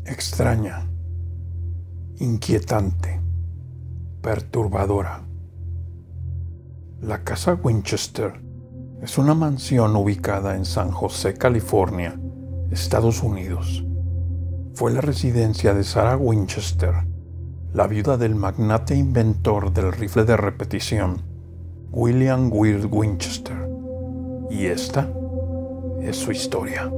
extraña, inquietante, perturbadora. La casa Winchester es una mansión ubicada en San José, California, Estados Unidos. Fue la residencia de Sarah Winchester, la viuda del magnate inventor del rifle de repetición, William Weir Winchester. Y esta es su historia.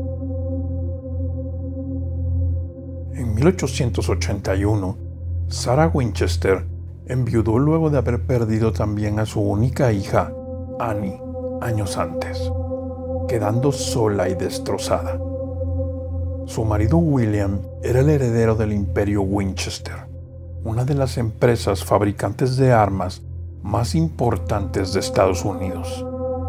En 1881, Sarah Winchester enviudó luego de haber perdido también a su única hija, Annie, años antes, quedando sola y destrozada. Su marido William era el heredero del Imperio Winchester, una de las empresas fabricantes de armas más importantes de Estados Unidos.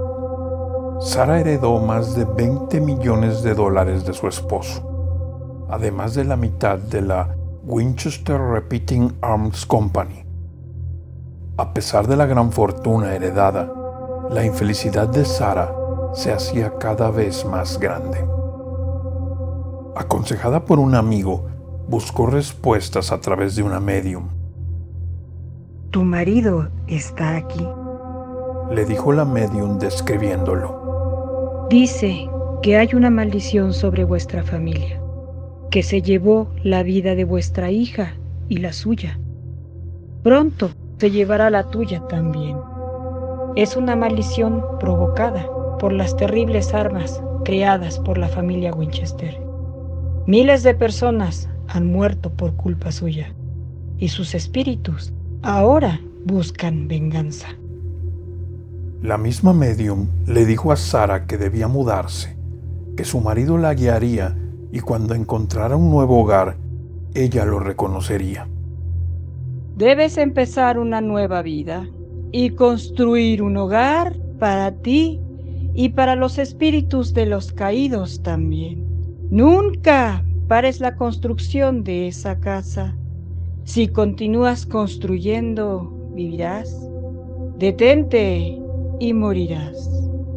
Sarah heredó más de $20 millones de su esposo, además de la mitad de la Winchester Repeating Arms Company. A pesar de la gran fortuna heredada, la infelicidad de Sarah se hacía cada vez más grande. Aconsejada por un amigo, buscó respuestas a través de una medium. Tu marido está aquí, le dijo la medium describiéndolo. Dice que hay una maldición sobre vuestra familia, que se llevó la vida de vuestra hija y la suya. Pronto se llevará la tuya también. Es una maldición provocada por las terribles armas creadas por la familia Winchester. Miles de personas han muerto por culpa suya, y sus espíritus ahora buscan venganza. La misma medium le dijo a Sarah que debía mudarse, que su marido la guiaría y cuando encontrara un nuevo hogar, ella lo reconocería. Debes empezar una nueva vida y construir un hogar para ti y para los espíritus de los caídos también. Nunca pares la construcción de esa casa. Si continúas construyendo, vivirás. Detente y morirás.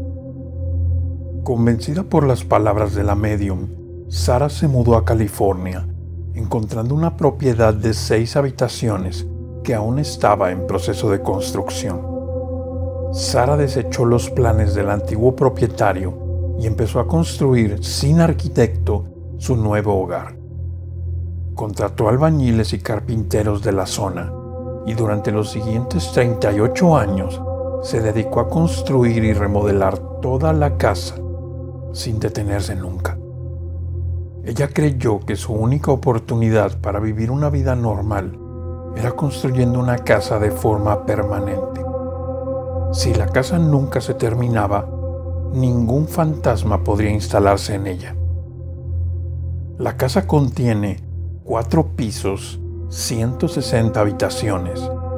Convencida por las palabras de la medium, Sarah se mudó a California, encontrando una propiedad de 6 habitaciones que aún estaba en proceso de construcción. Sarah desechó los planes del antiguo propietario y empezó a construir sin arquitecto su nuevo hogar. Contrató albañiles y carpinteros de la zona y durante los siguientes 38 años se dedicó a construir y remodelar toda la casa sin detenerse nunca. Ella creyó que su única oportunidad para vivir una vida normal era construyendo una casa de forma permanente. Si la casa nunca se terminaba, ningún fantasma podría instalarse en ella. La casa contiene 4 pisos, 160 habitaciones,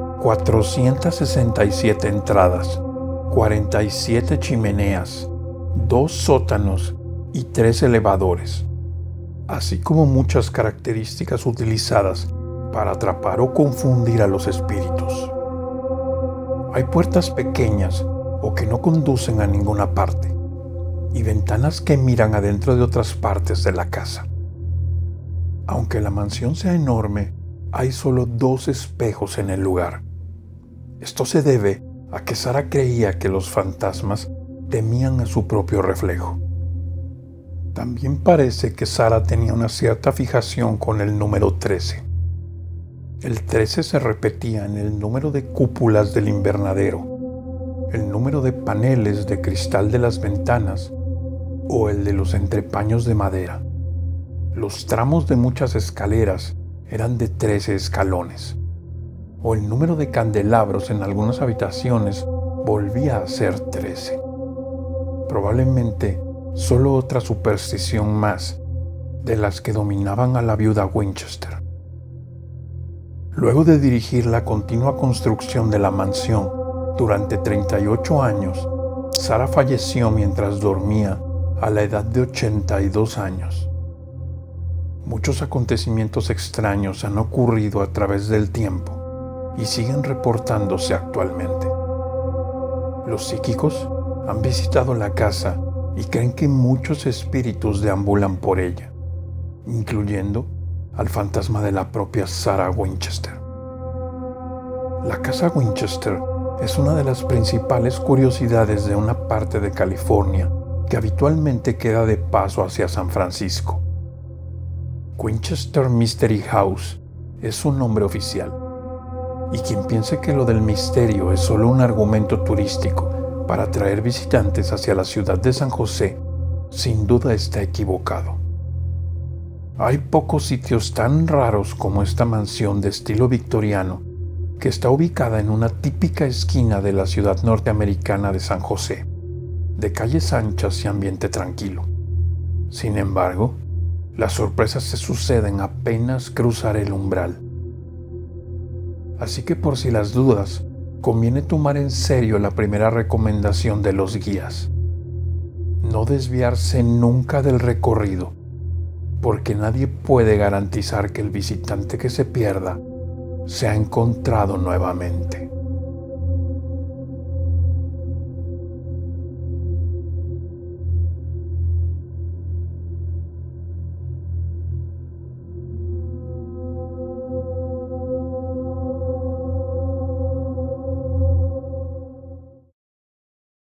467 entradas, 47 chimeneas, 2 sótanos y 3 elevadores, así como muchas características utilizadas para atrapar o confundir a los espíritus. Hay puertas pequeñas o que no conducen a ninguna parte y ventanas que miran adentro de otras partes de la casa. Aunque la mansión sea enorme, hay solo 2 espejos en el lugar. Esto se debe a que Sarah creía que los fantasmas temían a su propio reflejo. También parece que Sarah tenía una cierta fijación con el número 13. El 13 se repetía en el número de cúpulas del invernadero, el número de paneles de cristal de las ventanas o el de los entrepaños de madera. Los tramos de muchas escaleras eran de 13 escalones, o el número de candelabros en algunas habitaciones volvía a ser 13. Probablemente solo otra superstición más de las que dominaban a la viuda Winchester. Luego de dirigir la continua construcción de la mansión durante 38 años, Sarah falleció mientras dormía a la edad de 82 años. Muchos acontecimientos extraños han ocurrido a través del tiempo y siguen reportándose actualmente. Los psíquicos han visitado la casa y creen que muchos espíritus deambulan por ella, incluyendo al fantasma de la propia Sarah Winchester. La casa Winchester es una de las principales curiosidades de una parte de California que habitualmente queda de paso hacia San Francisco. Winchester Mystery House es su nombre oficial, y quien piense que lo del misterio es solo un argumento turístico para atraer visitantes hacia la ciudad de San José, sin duda está equivocado. Hay pocos sitios tan raros como esta mansión de estilo victoriano que está ubicada en una típica esquina de la ciudad norteamericana de San José, de calles anchas y ambiente tranquilo. Sin embargo, las sorpresas se suceden apenas cruzar el umbral. Así que por si las dudas, conviene tomar en serio la primera recomendación de los guías: no desviarse nunca del recorrido, porque nadie puede garantizar que el visitante que se pierda sea encontrado nuevamente.